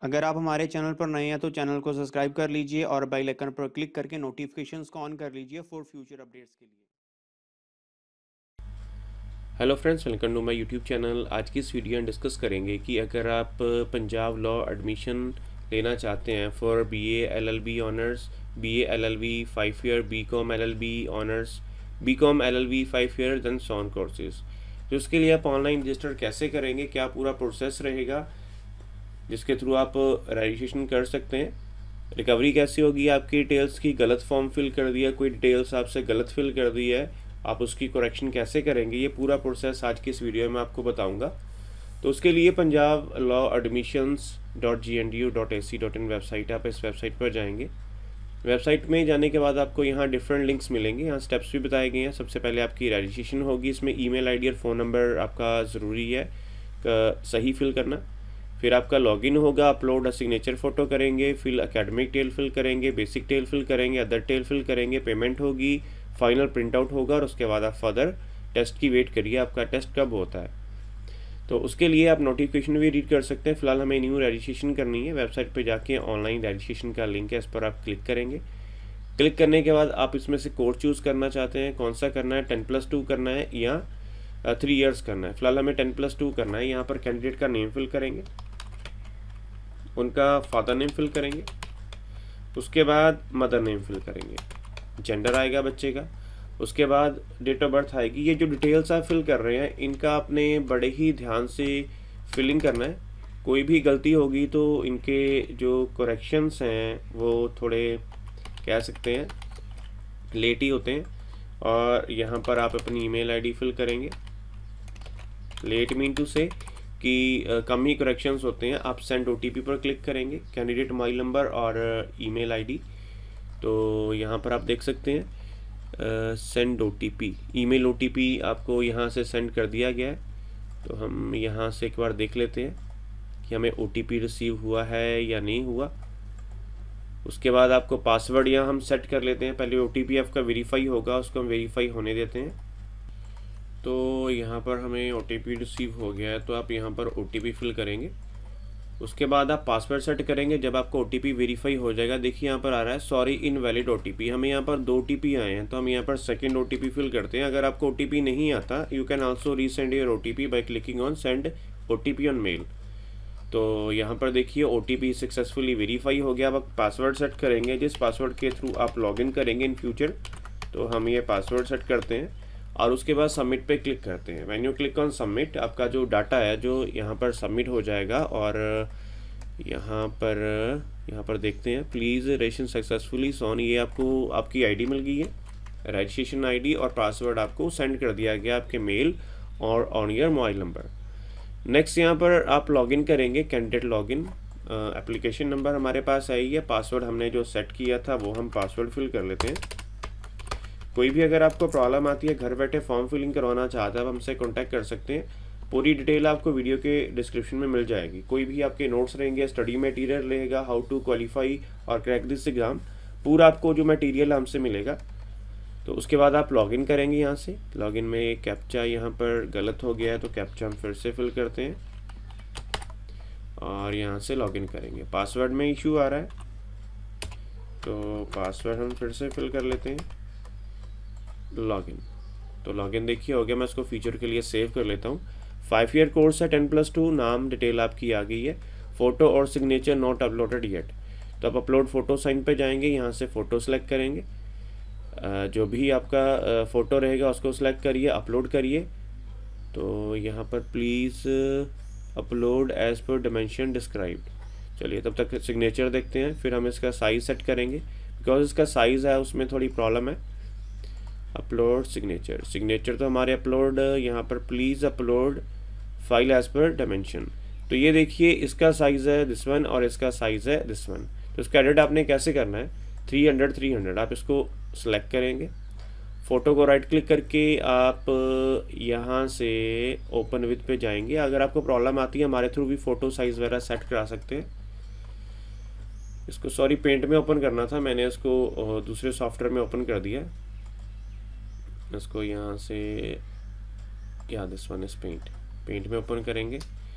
अगर आप हमारे चैनल पर नए हैं तो चैनल को सब्सक्राइब कर लीजिए और बेल आइकन पर क्लिक करके नोटिफिकेशंस को ऑन कर लीजिए फॉर फ्यूचर अपडेट्स के लिए। Hello friends, welcome to my YouTube channel. आज की इस वीडियो में डिस्कस करेंगे कि अगर आप पंजाब लॉ एडमिशन लेना चाहते हैं for BA LLB honours, BA LLB 5 year, BCom LLB honours, BCom LLB 5 year then so on courses, तो उसके लिए आप ऑनलाइन रजिस्टर कैसे करेंगे, क्या पूरा प्रोसेस रहेगा जिसके थ्रू आप रजिस्ट्रेशन कर सकते हैं, रिकवरी कैसी होगी, आपकी डिटेल्स की गलत फॉर्म फिल कर दिया, कोई डिटेल्स आपसे गलत फिल कर दी है, आप उसकी करेक्शन कैसे करेंगे, ये पूरा प्रोसेस आज की इस वीडियो में आपको बताऊंगा। तो उसके लिए पंजाब लॉ admissions.gnu.ac.in वेबसाइट, आप इस वेबसाइट पर जाएंगे। वेबसाइट में जाने के बाद आपको यहाँ डिफरेंट लिंक्स मिलेंगे, यहाँ स्टेप्स भी बताए गए हैं। सबसे पहले आपकी रजिस्ट्रेशन होगी, इसमें ईमेल आईडी और फ़ोन नंबर आपका ज़रूरी है सही फिल करना। फिर आपका लॉगिन होगा, अपलोड सिग्नेचर फ़ोटो करेंगे, फिर एकेडमिक टेल फिल करेंगे, बेसिक टेल फिल करेंगे, अदर टेल फिल करेंगे, पेमेंट होगी, फाइनल प्रिंट आउट होगा और उसके बाद आप फर्दर टेस्ट की वेट करिए, आपका टेस्ट कब होता है। तो उसके लिए आप नोटिफिकेशन भी रीड कर सकते हैं। फिलहाल हमें न्यू रजिस्ट्रेशन करनी है, वेबसाइट पे जाके ऑनलाइन रजिस्ट्रेशन का लिंक है, इस पर आप क्लिक करेंगे। क्लिक करने के बाद आप इसमें से कोर्स चूज़ करना चाहते हैं, कौन सा करना है, 10+2 करना है या 3 इयर्स करना है। फिलहाल हमें 10+2 करना है। यहाँ पर कैंडिडेट का नेम फिल करेंगे, उनका फादर नेम फिल करेंगे, उसके बाद मदर नेम फिल करेंगे, जेंडर आएगा बच्चे का, उसके बाद डेट ऑफ बर्थ आएगी। ये जो डिटेल्स आप फिल कर रहे हैं इनका आपने बड़े ही ध्यान से फिलिंग करना है। कोई भी गलती होगी तो इनके जो करेक्शंस हैं वो थोड़े कह सकते हैं लेट ही होते हैं। और यहाँ पर आप अपनी ईमेल आईडी फिल करेंगे। लेट मीन टू से कि कम ही करेक्शंस होते हैं। आप सेंड ओटीपी पर क्लिक करेंगे, कैंडिडेट मोबाइल नंबर और ईमेल आईडी। तो यहाँ पर आप देख सकते हैं सेंड ओटीपी, ईमेल ओटीपी आपको यहाँ से सेंड कर दिया गया है। तो हम यहाँ से एक बार देख लेते हैं कि हमें ओटीपी रिसीव हुआ है या नहीं हुआ। उसके बाद आपको पासवर्ड यहाँ हम सेट कर लेते हैं। पहले ओटीपी आपका वेरीफाई होगा, उसको हम वेरीफाई होने देते हैं। तो यहाँ पर हमें ओटीपी रिसीव हो गया है, तो आप यहाँ पर ओटीपी फिल करेंगे। उसके बाद आप पासवर्ड सेट करेंगे। जब आपको ओटीपी वेरीफाई हो जाएगा, देखिए यहाँ पर आ रहा है सॉरी इनवैलिड ओटीपी। हमें यहाँ पर 2 ओटीपी आए हैं, तो हम यहाँ पर सेकंड ओटीपी फिल करते हैं। अगर आपको ओटीपी नहीं आता, you can also resend your OTP by clicking on send OTP on mail. तो यहाँ पर देखिए ओटीपी सक्सेसफुली वेरीफाई हो गया। अब आप पासवर्ड सेट करेंगे, जिस पासवर्ड के थ्रू आप लॉगिन करेंगे इन फ्यूचर। तो हम ये पासवर्ड सेट करते हैं और उसके बाद सबमिट पे क्लिक करते हैं। When you click on submit, आपका जो डाटा है जो यहाँ पर सबमिट हो जाएगा। और यहाँ पर देखते हैं प्लीज़ रजिस्ट्रेशन सक्सेसफुली सॉन, ये आपको आपकी आईडी मिल गई है, रजिस्ट्रेशन आईडी, और पासवर्ड आपको सेंड कर दिया गया आपके मेल और on your mobile number. Next यहाँ पर आप लॉगिन करेंगे, कैंडिडेट लॉगिन। एप्लीकेशन नंबर हमारे पास आई है, पासवर्ड हमने जो सेट किया था वो हम पासवर्ड फिल कर लेते हैं। कोई भी अगर आपको प्रॉब्लम आती है, घर बैठे फॉर्म फिलिंग करवाना चाहता है, आप हमसे कांटेक्ट कर सकते हैं। पूरी डिटेल आपको वीडियो के डिस्क्रिप्शन में मिल जाएगी। कोई भी आपके नोट्स रहेंगे, स्टडी मटेरियल रहेगा, हाउ टू क्वालिफाई और क्रैक दिस एग्ज़ाम, पूरा आपको जो मटेरियल हमसे मिलेगा। तो उसके बाद आप लॉगिन करेंगे। यहाँ से लॉगिन में कैप्चा यहाँ पर गलत हो गया है, तो कैप्चा हम फिर से फिल करते हैं और यहाँ से लॉगिन करेंगे। पासवर्ड में इशू आ रहा है, तो पासवर्ड हम फिर से फिल कर लेते हैं। लॉगिन, तो लॉगिन देखिए हो गया। मैं इसको फीचर के लिए सेव कर लेता हूँ। 5 ईयर कोर्स है, 10+2, नाम डिटेल आपकी आ गई है। फ़ोटो और सिग्नेचर नॉट अपलोडेड येट, तो आप अपलोड फ़ोटो साइन पे जाएंगे, यहाँ से फ़ोटो सेलेक्ट करेंगे। जो भी आपका फ़ोटो रहेगा उसको सिलेक्ट करिए, अपलोड करिए। तो यहाँ पर please upload as per dimension described. चलिए तब तक सिग्नेचर देखते हैं, फिर हम इसका साइज़ सेट करेंगे, बिकॉज इसका साइज़ है उसमें थोड़ी प्रॉब्लम है। अपलोड सिग्नेचर, सिग्नेचर तो हमारे अपलोड, यहाँ पर please upload file as per dimension. तो ये देखिए इसका साइज़ है दिस वन और इसका साइज़ है दिस वन। तो इसका एडिट आपने कैसे करना है, 300 आप इसको सेलेक्ट करेंगे। फ़ोटो को राइट क्लिक करके आप यहाँ से ओपन विथ पे जाएंगे। अगर आपको प्रॉब्लम आती है, हमारे थ्रू भी फ़ोटो साइज़ वगैरह सेट करा सकते हैं। इसको सॉरी पेंट में ओपन करना था, मैंने इसको दूसरे सॉफ्टवेयर में ओपन कर दिया। इसको यहाँ से, या दिस वन इस पेंट में ओपन करेंगे।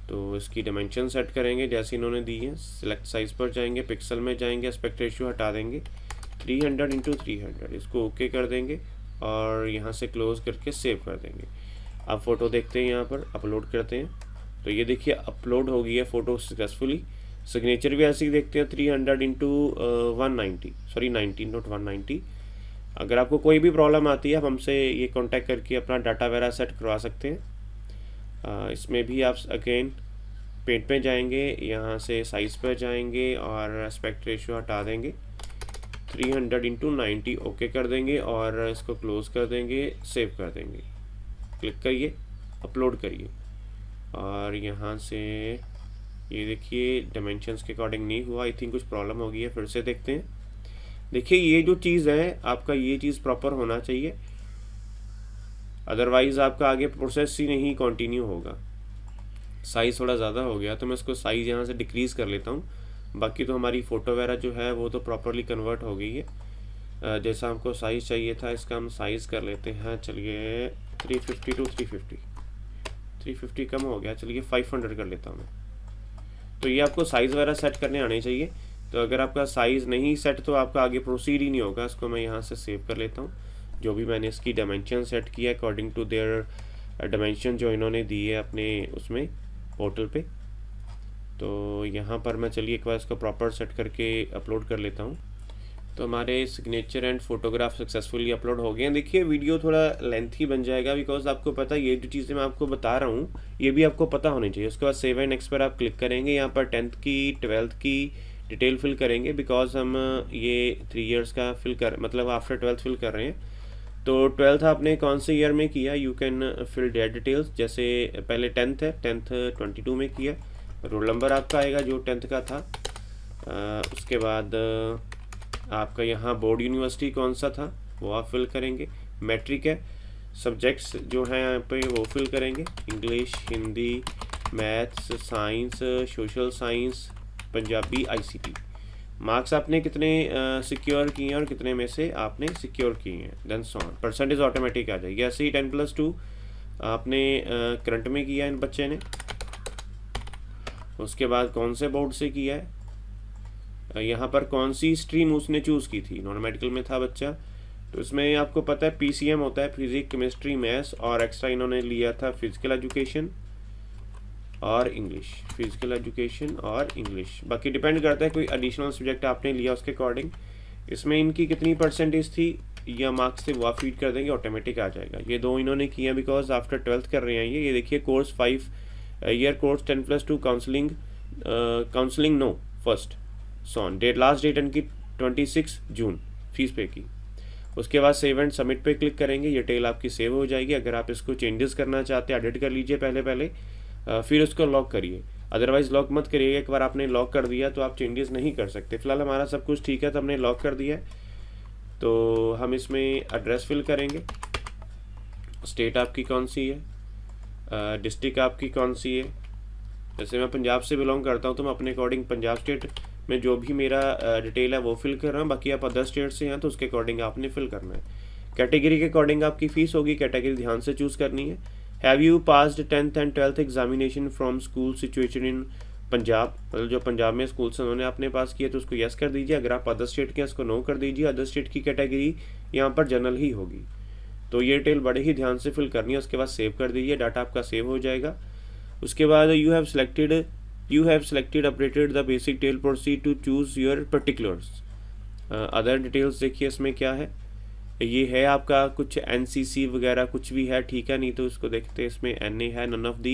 तो इसकी डायमेंशन सेट करेंगे जैसे इन्होंने दी है। सिलेक्ट साइज़ पर जाएंगे, पिक्सल में जाएंगे, एस्पेक्ट रेशियो हटा देंगे 300 इंटू 300, इसको ओके कर देंगे और यहाँ से क्लोज करके सेव कर देंगे। अब फ़ोटो देखते हैं, यहाँ पर अपलोड करते हैं तो ये देखिए अपलोड हो गई है फ़ोटो सक्सेसफुली। सिग्नेचर भी ऐसे ही देखते हैं 300 इंटू 190, सॉरी 19 नॉट 190। अगर आपको कोई भी प्रॉब्लम आती है आप हमसे ये कांटेक्ट करके अपना डाटा वगैरह सेट करवा सकते हैं। इसमें भी आप अगेन पेंट पे जाएंगे, यहाँ से साइज़ पर जाएंगे और एस्पेक्ट रेशियो हटा देंगे 300 इंटू 90 ओके कर देंगे और इसको क्लोज कर देंगे, सेव कर देंगे। क्लिक करिए, अपलोड करिए और यहाँ से ये देखिए डायमेंशंस के अकॉर्डिंग नहीं हुआ, आई थिंक कुछ प्रॉब्लम हो गई है। फिर से देखते हैं। देखिए ये जो चीज़ है आपका, ये चीज़ प्रॉपर होना चाहिए, अदरवाइज़ आपका आगे प्रोसेस ही नहीं कंटिन्यू होगा। साइज़ थोड़ा ज़्यादा हो गया तो मैं इसको साइज़ यहाँ से डिक्रीज़ कर लेता हूँ। बाकी तो हमारी फ़ोटो वगैरह जो है वो तो प्रॉपरली कन्वर्ट हो गई है। जैसा हमको साइज़ चाहिए था इसका हम साइज़ कर लेते हैं। चलिए 350 टू 350 कम हो गया, चलिए 500 कर लेता हूँ मैं। तो ये आपको साइज़ वगैरह सेट करने आने चाहिए। तो अगर आपका साइज़ नहीं सेट तो आपका आगे प्रोसीड ही नहीं होगा। इसको मैं यहाँ से सेव कर लेता हूँ। जो भी मैंने इसकी डायमेंशन सेट किया है अकॉर्डिंग टू देयर डायमेंशन जो इन्होंने दी है अपने उसमें पोर्टल पे। तो यहाँ पर मैं चलिए एक बार इसको प्रॉपर सेट करके अपलोड कर लेता हूँ। तो हमारे signature and photograph successfully upload हो गए हैं। देखिए वीडियो थोड़ा लेंथी बन जाएगा बिकॉज आपको पता है ये जो चीज़ें मैं आपको बता रहा हूँ ये भी आपको पता होनी चाहिए। उसके बाद सेव एंड नेक्स्ट पर आप क्लिक करेंगे। यहाँ पर 10th की 12th की डिटेल फिल करेंगे बिकॉज हम ये 3 इयर्स का फिल कर मतलब आफ्टर 12th फिल कर रहे हैं। तो 12th आपने कौन से ईयर में किया, you can fill that details. जैसे पहले 10th है, 10th 22 में किया, रोल नंबर आपका आएगा जो 10th का था। उसके बाद आपका यहाँ बोर्ड यूनिवर्सिटी कौन सा था वो आप फिल करेंगे। मैट्रिक है, सब्जेक्ट्स जो हैं यहाँ पे वो फिल करेंगे, English, Hindi, maths, science, social science, Punjabi, ICT. Marks आपने कितने सिक्योर किए हैं और कितने में से आपने सिक्योर किए हैं, then so on. Percentage automatic आ जाएगी। ऐसे ही 10+2 आपने करंट में किया इन बच्चे ने। उसके बाद कौन से बोर्ड से किया है, यहाँ पर कौन सी स्ट्रीम उसने चूज़ की थी, नॉन मेडिकल में था बच्चा तो इसमें आपको पता है पीसीएम होता है, फिजिक्स, केमिस्ट्री, मैथ्स, और एक्स्ट्रा इन्होंने लिया था फिजिकल एजुकेशन और इंग्लिश, फिजिकल एजुकेशन और इंग्लिश। बाकी डिपेंड करता है कोई एडिशनल सब्जेक्ट आपने लिया उसके अकॉर्डिंग। इसमें इनकी कितनी परसेंटेज थी या मार्क्स थे वो आप फीड कर देंगे, ऑटोमेटिक आ जाएगा। ये दो इन्होंने किया बिकॉज आफ्टर 12th कर रहे हैं ये देखिए course 5 year course 10+2 counselling no first so on date, last date इनकी 26 जून फीस पे की। उसके बाद सेव एंड सबमिट पे क्लिक करेंगे, ये टेल आपकी सेव हो जाएगी। अगर आप इसको चेंजेस करना चाहते हैं एडिट कर लीजिए पहले फिर उसको लॉक करिए, अदरवाइज लॉक मत करिएगा। एक बार आपने लॉक कर दिया तो आप चेंजेस नहीं कर सकते। फिलहाल हमारा सब कुछ ठीक है तो हमने लॉक कर दिया है। तो हम इसमें एड्रेस फिल करेंगे, स्टेट आपकी कौन सी है, डिस्ट्रिक्ट आपकी कौन सी है। जैसे मैं पंजाब से बिलोंग करता हूँ तो मैं अपने अकॉर्डिंग पंजाब स्टेट में जो भी मेरा डिटेल है वो फिल कर रहा हूँ। बाकी आप अदर स्टेट से हैं तो उसके अकॉर्डिंग आपने फिल करना है। कैटेगरी के अकॉर्डिंग आपकी फ़ीस होगी, कैटेगरी ध्यान से चूज़ करनी है। Have you passed 10th and 12th examination from school situation in Punjab, मतलब जो पंजाब में स्कूल से उन्होंने आपने पास किया तो उसको यस कर दीजिए। अगर आप अदर स्टेट के हैं उसको नो कर दीजिए। अदर स्टेट की कैटेगरी यहाँ पर जनरल ही होगी। तो ये डिटेल बड़े ही ध्यान से फिल करनी है। उसके बाद सेव कर दीजिए, डाटा आपका सेव हो जाएगा। उसके बाद you have selected updated the basic detail, proceed to choose your particulars. Other details देखिए इसमें क्या है, ये है आपका कुछ एनसीसी वगैरह कुछ भी है, ठीक है। नहीं तो इसको देखते हैं, इसमें एनए है, none of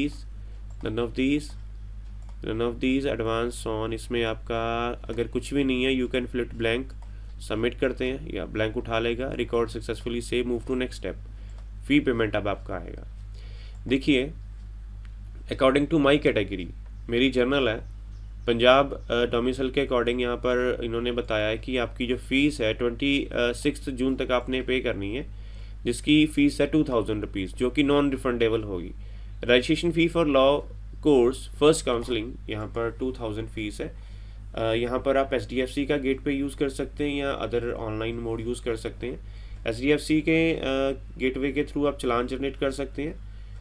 these advance on. इसमें आपका अगर कुछ भी नहीं है you can fill it blank, submit करते हैं या ब्लैंक उठा लेगा। Record successfully save, move to next step. Fee payment अब आपका आएगा। देखिए अकॉर्डिंग टू माई कैटेगरी मेरी जर्नल है, पंजाब डोमिसाइल के अकॉर्डिंग यहाँ पर इन्होंने बताया है कि आपकी जो फ़ीस है 26 जून तक आपने पे करनी है, जिसकी फ़ीस है 2000 रुपीज़ जो कि नॉन रिफंडेबल होगी। Registration fee for law course first counselling यहाँ पर 2000 फ़ीस है। यहाँ पर आप HDFC का गेट पे यूज़ कर सकते हैं या अदर ऑनलाइन मोड यूज़ कर सकते हैं। HDFC के गेटवे के थ्रू आप चालान जनरेट कर सकते हैं।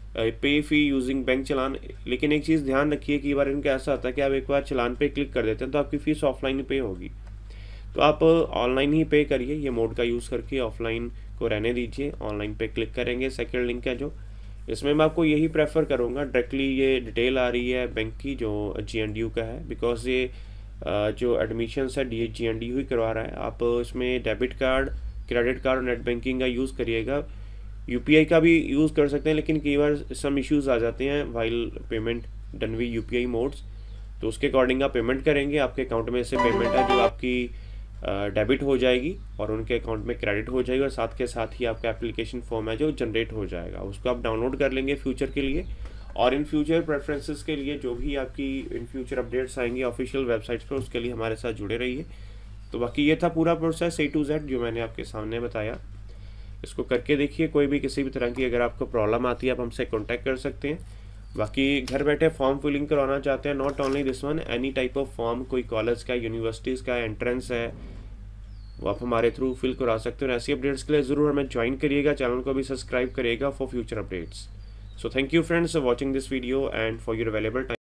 पे फी यूजिंग बैंक चलान। लेकिन एक चीज़ ध्यान रखिए कि बार इनका ऐसा होता है कि आप एक बार चलान पे क्लिक कर देते हैं तो आपकी फ़ीस ऑफलाइन ही पे होगी, तो आप ऑनलाइन ही पे करिए। ये मोड का यूज़ करके ऑफलाइन को रहने दीजिए, ऑनलाइन पे क्लिक करेंगे। सेकंड लिंक है जो, इसमें मैं आपको यही प्रेफर करूँगा, डायरेक्टली ये डिटेल आ रही है बैंक की जो GNDU का है, बिकॉज ये जो एडमिशन्स है GNDU ही करवा रहा है। आप इसमें डेबिट कार्ड, क्रेडिट कार्ड और नेट बैंकिंग का यूज़ करिएगा। UPI का भी यूज़ कर सकते हैं, लेकिन कई बार सम इश्यूज़ आ जाते हैं while payment done we UPI modes, तो उसके अकॉर्डिंग आप पेमेंट करेंगे। आपके अकाउंट में से पेमेंट है जो आपकी डेबिट हो जाएगी और उनके अकाउंट में क्रेडिट हो जाएगी, और साथ के साथ ही आपका एप्लीकेशन फॉर्म है जो जनरेट हो जाएगा, उसको आप डाउनलोड कर लेंगे फ्यूचर के लिए। और इन फ्यूचर प्रेफरेंसेस के लिए जो भी आपकी इन फ्यूचर अपडेट्स आएंगी ऑफिशियल वेबसाइट्स पर, उसके लिए हमारे साथ जुड़े रहिए। तो बाकी ये था पूरा प्रोसेस A to Z जो मैंने आपके सामने बताया। इसको करके देखिए, कोई भी किसी भी तरह की अगर आपको प्रॉब्लम आती है आप हमसे कॉन्टैक्ट कर सकते हैं। बाकी घर बैठे फॉर्म फिलिंग करवाना चाहते हैं, not only this one, any type of form, कोई कॉलेज का, यूनिवर्सिटीज़ का एंट्रेंस है, वो आप हमारे थ्रू फिल करा सकते हो। ऐसी अपडेट्स के लिए ज़रूर हमें ज्वाइन करिएगा, चैनल को भी सब्सक्राइब करिएगा for future updates. So thank you friends for watching this video and for your available time.